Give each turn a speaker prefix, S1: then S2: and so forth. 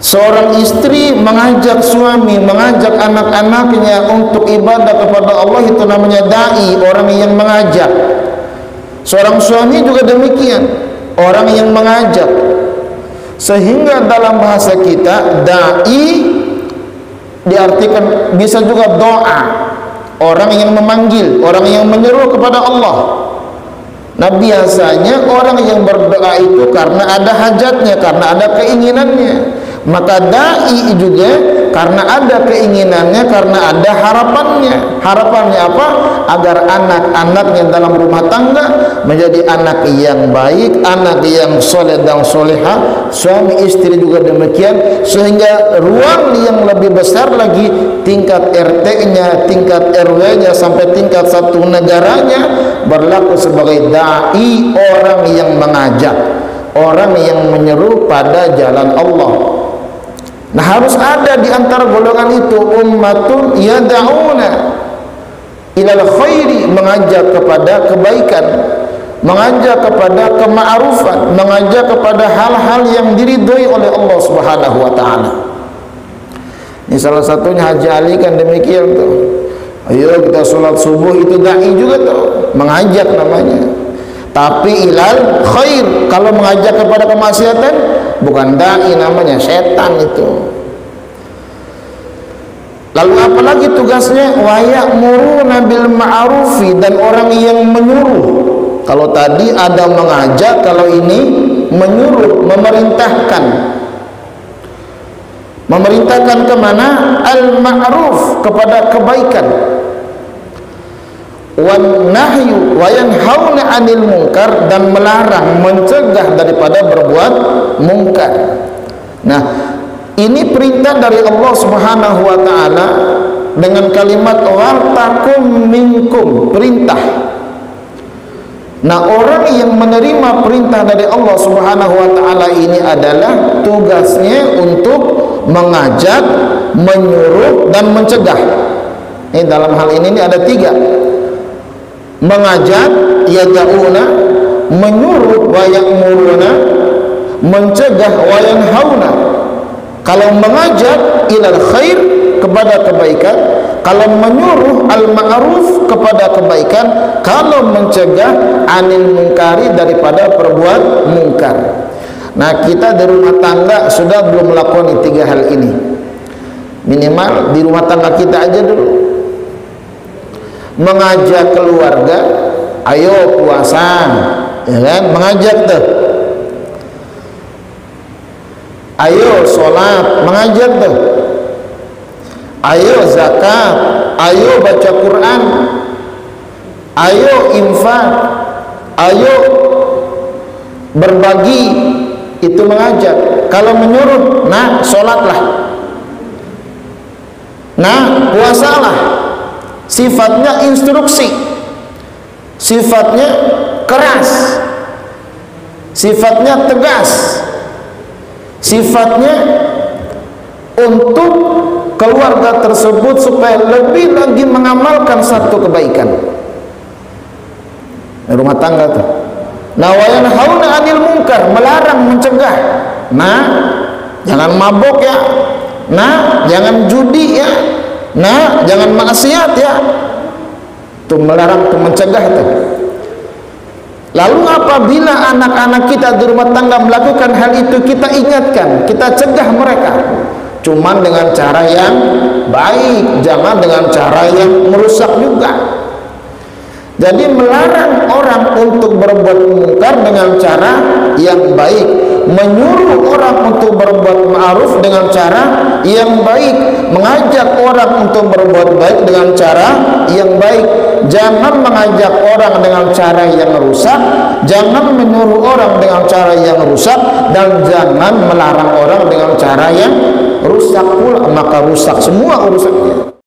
S1: Seorang istri mengajak suami, mengajak anak-anaknya untuk ibadah kepada Allah, itu namanya da'i, orang yang mengajak. Seorang suami juga demikian, orang yang mengajak. Sehingga dalam bahasa kita da'i diartikan bisa juga doa, orang yang memanggil, orang yang menyeru kepada Allah. Nah, biasanya orang yang berdoa itu karena ada hajatnya, karena ada keinginannya. Maka da'i juga karena ada keinginannya, karena ada harapannya. Harapannya apa? Agar anak-anaknya dalam rumah tangga menjadi anak yang baik, anak yang soleh dan soleha. Suami istri juga demikian, sehingga ruang yang lebih besar lagi, tingkat RT-nya, tingkat RW-nya, sampai tingkat satu negaranya berlaku sebagai da'i, orang yang mengajak, orang yang menyeru pada jalan Allah. Nah, harus ada di antara golongan itu ummatun yad'una ilal khairi, mengajak kepada kebaikan, mengajak kepada kema'rufan, mengajak kepada hal-hal yang diridhoi oleh Allah Subhanahu wa taala. Ini salah satunya Haji Ali kan demikian tuh. Ayo kita sholat subuh, itu da'i juga tuh, mengajak namanya. Tapi ilal khair, kalau mengajak kepada kemaksiatan bukan da'i namanya, setan itu. Lalu apalagi tugasnya? Wa ya'muruna bil ma'rufi, dan orang yang menyuruh. Kalau tadi ada mengajak, kalau ini menyuruh, memerintahkan. Memerintahkan kemana? Al-ma'ruf, kepada kebaikan. Wan nahyu wa yanhauna 'anil munkar, dan melarang, mencegah daripada berbuat mungkar. Nah, ini perintah dari Allah Subhanahu wa taala dengan kalimat wal takum minkum, perintah. Nah, orang yang menerima perintah dari Allah Subhanahu wa taala ini adalah tugasnya untuk mengajak, menyuruh, dan mencegah. Ini dalam hal ini ada tiga. Mengajak, yad'una, menyuruh, wa ya'muruna, mencegah, wa yanhauna. Kalau mengajak ilal khair, kepada kebaikan, kalau menyuruh al-ma'ruf, kepada kebaikan, kalau mencegah anil munkari, daripada perbuat mungkar. Nah, kita di rumah tangga sudah belum melakukan tiga hal ini. Minimal di rumah tangga kita aja dulu. Mengajak keluarga, ayo puasa, ya kan? Mengajak tuh. Ayo sholat, mengajak tuh. Ayo zakat, ayo baca Quran, ayo infak, ayo berbagi, itu mengajak. Kalau menyuruh, nah sholatlah, nah puasalah. Sifatnya instruksi, sifatnya keras, sifatnya tegas, sifatnya untuk keluarga tersebut supaya lebih lagi mengamalkan satu kebaikan di rumah tangga tuh. Nah, wa yanhauna 'anil munkar, melarang, mencegah. Nah, jangan mabok ya. Nah, jangan judi ya. Nah, jangan maksiat ya. Itu melarang, itu mencegah itu. Lalu apabila anak-anak kita di rumah tangga melakukan hal itu, kita ingatkan, kita cegah mereka, cuman dengan cara yang baik, jangan dengan cara yang merusak juga. Jadi melarang orang untuk berbuat mungkar dengan cara yang baik, menyuruh orang untuk berbuat ma'ruf dengan cara yang baik, mengajak orang untuk berbuat baik dengan cara yang baik. Jangan mengajak orang dengan cara yang rusak, jangan menyuruh orang dengan cara yang rusak, dan jangan melarang orang dengan cara yang rusak pula, maka rusak semua urusannya.